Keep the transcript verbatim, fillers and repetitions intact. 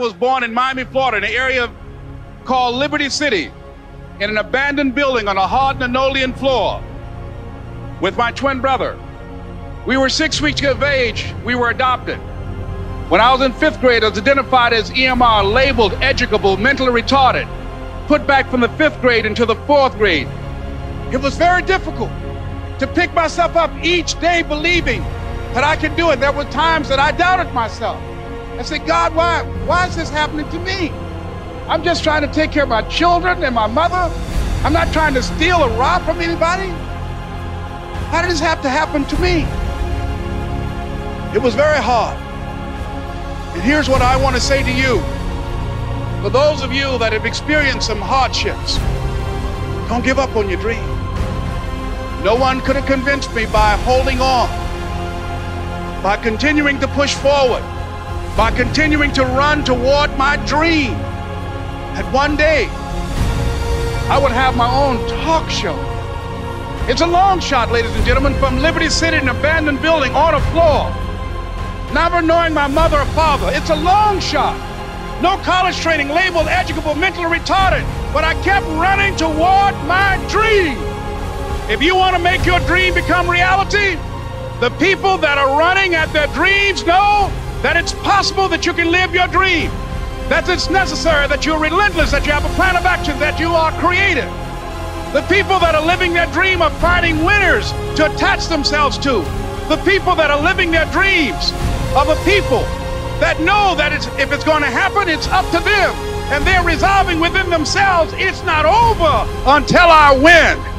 was born in Miami, Florida, in an area called Liberty City, in an abandoned building on a hard linoleum floor with my twin brother. We were six weeks of age. We were adopted. When I was in fifth grade, I was identified as E M R, labeled educable, mentally retarded, put back from the fifth grade into the fourth grade. It was very difficult to pick myself up each day believing that I could do it. There were times that I doubted myself. I said, God, why, why is this happening to me? I'm just trying to take care of my children and my mother. I'm not trying to steal or rob from anybody. How did this have to happen to me? It was very hard. And here's what I want to say to you. For those of you that have experienced some hardships, don't give up on your dream. No one could have convinced me by holding on, by continuing to push forward, by continuing to run toward my dream, that one day I would have my own talk show. It's a long shot, ladies and gentlemen, from Liberty City, an abandoned building on a floor, never knowing my mother or father. It's a long shot. No college training, labeled educable, mentally retarded, but I kept running toward my dream. If you want to make your dream become reality, the people that are running at their dreams know that it's possible that you can live your dream, that it's necessary, that you're relentless, that you have a plan of action, that you are creative. The people that are living their dream are finding winners to attach themselves to. The people that are living their dreams are the people that know that it's, if it's going to happen, it's up to them. And they're resolving within themselves, it's not over until I win.